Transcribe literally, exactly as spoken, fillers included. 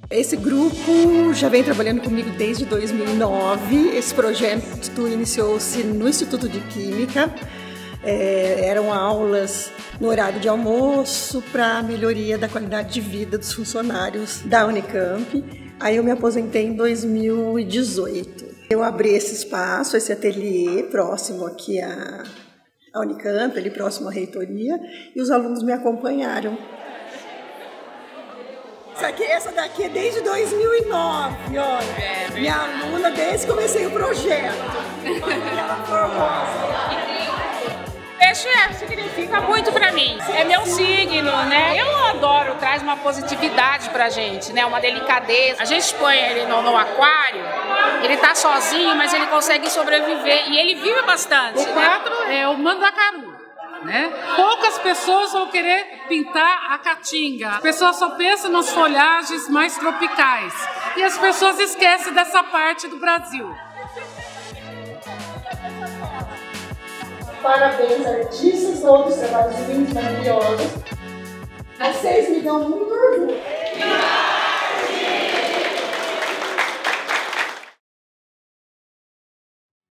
Esse grupo já vem trabalhando comigo desde dois mil e nove. Esse projeto iniciou-se no Instituto de Química. É, eram aulas no horário de almoço para melhoria da qualidade de vida dos funcionários da Unicamp. Aí eu me aposentei em dois mil e dezoito. Eu abri esse espaço, esse ateliê próximo aqui à, à Unicamp, ali próximo à reitoria, e os alunos me acompanharam. Essa, aqui, essa daqui é desde dois mil e nove, olha. Minha aluna desde que comecei o projeto. Ela formosa. Peixe significa muito pra mim, é meu signo, né? Eu adoro, traz uma positividade pra gente, né? Uma delicadeza. A gente põe ele no, no aquário, ele tá sozinho, mas ele consegue sobreviver e ele vive bastante. O quadro é o mandacaru, né? Poucas pessoas vão querer pintar a caatinga. As pessoas só pensam nas folhagens mais tropicais e as pessoas esquecem dessa parte do Brasil. Parabéns, artistas, todos os trabalhos lindos, maravilhosos. Vocês me dão muito orgulho.